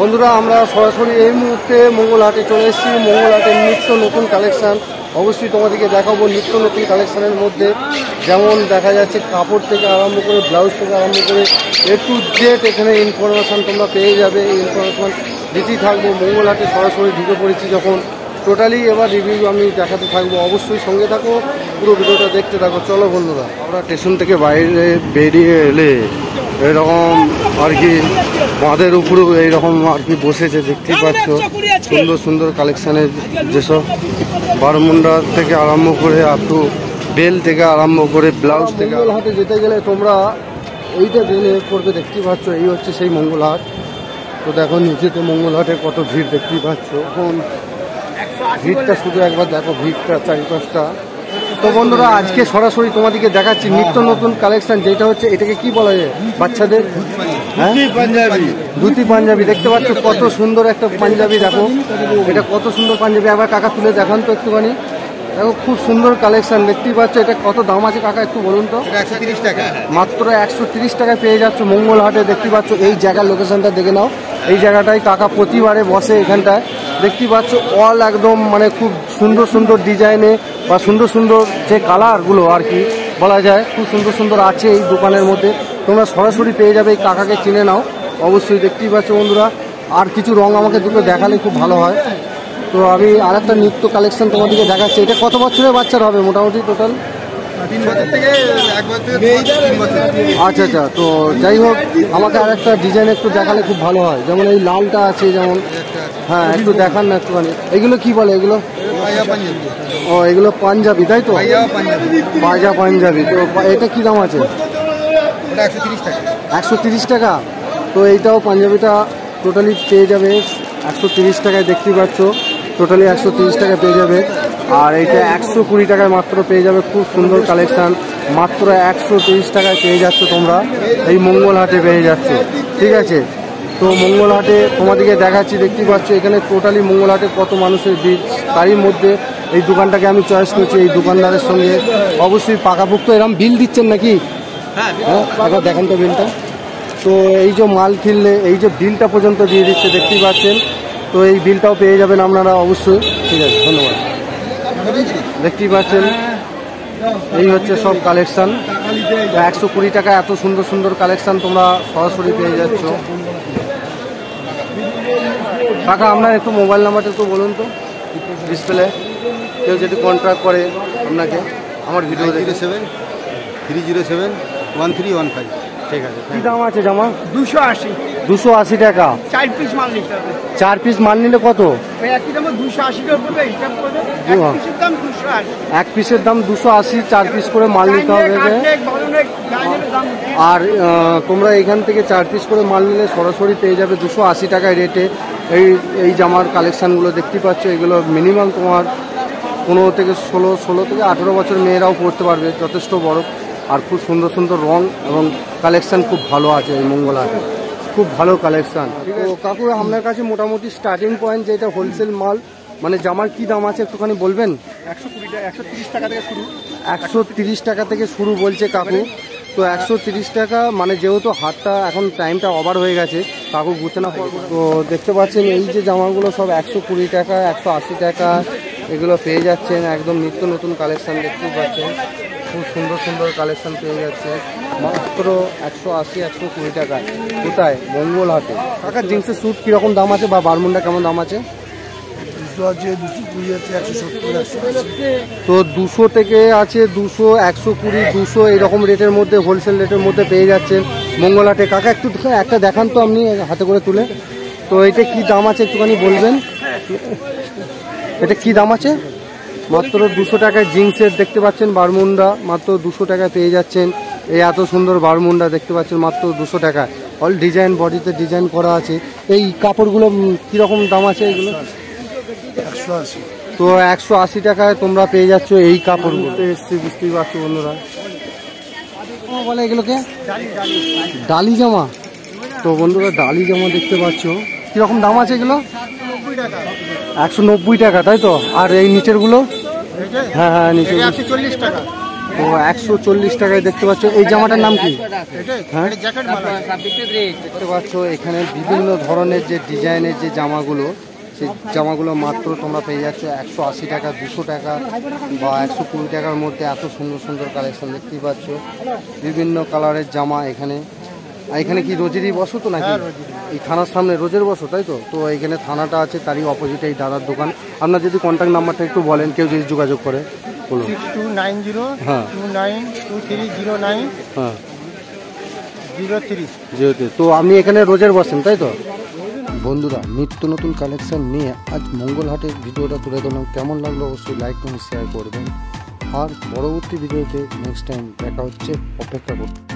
বন্ধুরা আমরা সরাসরি এই মুহূর্তে মঙ্গল হাটে চলে এসেছি। মঙ্গল হাটের নিত্য নতুন কালেকশান অবশ্যই তোমাদেরকে দেখাবো। নিত্য নতুন কালেকশানের মধ্যে যেমন দেখা যাচ্ছে কাপড় থেকে আরম্ভ করে ব্লাউজ থেকে আরম্ভ করে এ টু জেড এখানে ইনফরমেশান তোমরা পেয়ে যাবে। এই ইনফরমেশান দিতেই থাকবো। মঙ্গল হাটে সরাসরি ঢুকে পড়েছি যখন, টোটালি এবার রিভিউ আমি দেখাতে থাকবো। অবশ্যই সঙ্গে থাকো, পুরো ভিডিওটা দেখতে থাকো। চলো বন্ধুরা, আমরা স্টেশন থেকে বাইরে বেরিয়ে এলে এরকম আর কি বাঁধের উপরেও এইরকম আর কি বসেছে, দেখতেই পাচ্ছ। সুন্দর সুন্দর কালেকশানের যেসব বারমুন্ডা থেকে আরম্ভ করে আপ টু বেল থেকে আরম্ভ করে ব্লাউজ থেকে। মঙ্গল হাটে যেতে গেলে তোমরা এইটা জেনে পড়বে, দেখতেই পাচ্ছ। এই হচ্ছে সেই মঙ্গল হাট। তো দেখো নিচেতে মঙ্গল হাটে কত ভিড় দেখতেই পাচ্ছ। এখন ভিড়টা শুধু একবার দেখো, ভিড়টা চারিপাশটা। তো বন্ধুরা আজকে সরাসরি তোমাদেরকে দেখাচ্ছি নিত্য নতুন কালেকশন, যেটা হচ্ছে এটাকে কি বলা যায় বাচ্চাদের ধুতি পাঞ্জাবি। দেখতে পাচ্ছ কত সুন্দর একটা পাঞ্জাবি, দেখো এটা কত সুন্দর পাঞ্জাবি। একবার কাকা তুলে দেখান তো একটুখানি। দেখো খুব সুন্দর কালেকশন দেখতেই পাচ্ছ। এটা কত দাম আছে কাকা একটু বলুন তো? 130 টাকা, মাত্র 130 টাকায় পেয়ে যাচ্ছ মঙ্গল হাটে। দেখতে পাচ্ছ এই জায়গার লোকেশনটা দেখে নাও। এই জায়গাটায় কাকা প্রতিবারে বসে এখানটায়। দেখতে পাচ্ছ অল একদম মানে খুব সুন্দর সুন্দর ডিজাইনে বা সুন্দর সুন্দর যে কালারগুলো আর কি বলা যায়, খুব সুন্দর সুন্দর আছে এই দোকানের মধ্যে। তোমরা সরাসরি পেয়ে যাবে। এই কাকাকে চিনে নাও অবশ্যই। দেখতেই পাচ্ছ বন্ধুরা। আর কিছু রং আমাকে দুটো দেখালে খুব ভালো হয়। তো আমি আর একটা নিত্য কালেকশন তোমাদেরকে দেখাচ্ছি। এটা কত বছরের বাচ্চার হবে মোটামুটি টোটাল? 3 বছর থেকে 1 বছর 3 বছর। আচ্ছা আচ্ছা। তো যাই হোক, আমাকে আর একটা ডিজাইন একটু দেখালে খুব ভালো হয়। যেমন এই লালটা আছে, যেমন হ্যাঁ একটু দেখান না একটুখানি। এগুলো কি বলে এগুলো? ও এগুলো পাঞ্জাবি তাই তো? পাজা পাঞ্জাবি। তো এটা কি দাম আছে? 130 টাকা। 130 টাকা। তো এইটাও পাঞ্জাবিটা টোটালি পেয়ে যাবে 130 টাকায়। দেখতেই পাচ্ছ টোটালি 130 টাকায় পেয়ে যাবে। আর এইটা 120 টাকায় মাত্র পেয়ে যাবে। খুব সুন্দর কালেকশান, মাত্র 130 টাকায় পেয়ে যাচ্ছ তোমরা এই মঙ্গল হাটে পেয়ে যাচ্ছ। ঠিক আছে। তো মঙ্গল হাটে তোমাদেরকে দেখাচ্ছি। দেখতেই পাচ্ছ এখানে টোটালি মঙ্গল হাটে কত মানুষের ভিড়। তারই মধ্যে এই দোকানটাকে আমি চয়েস করছি। এই দোকানদারের সঙ্গে অবশ্যই পাকাপোক্ত এরকম বিল দিচ্ছেন নাকি? হ্যাঁ একবার দেখেন তো বিলটা। তো এই যে মাল কিনলে এই যে বিলটা পর্যন্ত দিয়ে দিচ্ছে, দেখতেই পাচ্ছেন। তো এই বিলটাও পেয়ে যাবেন আপনারা অবশ্যই। ঠিক আছে, ধন্যবাদ। দেখতেই পাচ্ছেন এই হচ্ছে সব কালেকশান। 120 টাকা এত সুন্দর সুন্দর কালেকশান তোমরা সরাসরি পেয়ে যাচ্ছ। কাকা আপনার একটু মোবাইল নাম্বারটা একটু বলুন তো ডিসপ্লে, কেউ যদি কন্ট্যাক্ট করে আপনাকে আমার ভিডিও দেখে। 307 ঠিক আছে। কি দাম আছে জামা? 280। 280 টাকা। 4 পিস মাল নিতে হবে। 4 পিস মাল নিলে কত? একই দাম 280 টাকা পড়বে। হিসাব করে এক পিসের দাম 280। 4 পিস করে মাল নিতে হবে। আর তোমরা এখান থেকে 4 পিস করে মাল নিলে সরাসরি পেয়ে যাবে 280 টাকায় রেটে এই জামার কালেকশানগুলো। দেখতেই পাচ্ছ এগুলো মিনিমাম তোমার 15 থেকে 16 থেকে 18 বছর মেয়েরাও পড়তে পারবে, যথেষ্ট বড়। আর খুব সুন্দর সুন্দর রং এবং কালেকশান খুব ভালো আছে এই মঙ্গল হাটে, খুব ভালো কালেকশান। তো কাকু আপনার কাছে মোটামুটি স্টার্টিং পয়েন্ট যেটা হোলসেল মাল মানে জামার কি দাম আছে একটুখানি বলবেন? 130 টাকা থেকে শুরু। 130 টাকা থেকে শুরু বলছে কাকু। তো 130 টাকা মানে যেহেতু হাটটা এখন টাইমটা ওভার হয়ে গেছে, কাকু গুছানো পড়বে। তো দেখতে পাচ্ছেন এই যে জামাগুলো সব 120 টাকা 180 টাকা এগুলো পেয়ে যাচ্ছেন। একদম নিত্য নতুন কালেকশান দেখতেই পাচ্ছেন। খুব সুন্দর সুন্দর কালেকশান পেয়ে যাচ্ছে মাত্র 180 120 টাকায়। কোথায়? মঙ্গল হাটে। কাকার জিন্সের স্যুট কীরকম দাম আছে বা বারমুন্ডা কেমন দাম আছে? 200 আছে, 220 আছে, 170। তো 200 থেকে আছে 200, 120, 200 এইরকম রেটের মধ্যে হোলসেল রেটের মধ্যে পেয়ে যাচ্ছেন মঙ্গল হাটে। কাকা একটু একটা দেখান তো আপনি হাতে করে তুলে। তো এটা কি দাম আছে একটুখানি বলবেন? এটা কি দাম আছে? মাত্র 200 টাকায় জিন্সের দেখতে পাচ্ছেন বারমুন্ডা, মাত্র 200 টাকায় পেয়ে যাচ্ছেন। এই এত সুন্দর বারমুন্ডা দেখতে পাচ্ছেন মাত্র 200 টাকায়। অল ডিজাইন, বডিতে ডিজাইন করা আছে। এই কাপড়গুলো কীরকম দাম আছে এগুলো? 180। তো 180 টাকায় তোমরা পেয়ে যাচ্ছ এই কাপড়গুলো। এসছি বুঝতেই পারছো বন্ধুরা। বলে এগুলোকে ডালি জামা। তো বন্ধুরা ডালি জামা দেখতে পাচ্ছ। কীরকম দাম আছে এগুলো? 190 টাকা তাই তো? আর এই নিচেরগুলো? হ্যাঁ নিচের 140 টাকা। তো 140 টাকায় দেখতে পাচ্ছ। এই জামাটার নাম কি? হ্যাঁ দেখতে পাচ্ছ এখানে বিভিন্ন ধরনের যে ডিজাইনের যে জামাগুলো, সেই জামাগুলো মাত্র তোমরা পেয়ে যাচ্ছ 180 টাকা, 200 টাকা বা 120 টাকার মধ্যে। এত সুন্দর সুন্দর কালেকশন দেখতেই পাচ্ছ, বিভিন্ন কালারের জামা এখানে। এখানে কি রোজেরই বসো তো নাকি? এই থানার সামনে রোজের বসো, তাই তো? তো এখানে থানাটা আছে, তারই অপোজিটে এই দাদার দোকান। আপনার যদি কন্ট্যাক্ট নাম্বারটা একটু বলেন, কেউ যদি যোগাযোগ করে বলুন। 6290292309 হ্যাঁ 03। যেহেতু তো আপনি এখানে রোজের বসেন, তাই তো? বন্ধুরা, নিত্য নতুন কালেকশন নিয়ে আজ মঙ্গলহাটের ভিডিওটা তুলে ধরলাম। কেমন লাগলো অবশ্যই লাইক এবং শেয়ার করবেন। আর পরবর্তী ভিডিওতে নেক্সট টাইম দেখা হচ্ছে, অপেক্ষা করুন।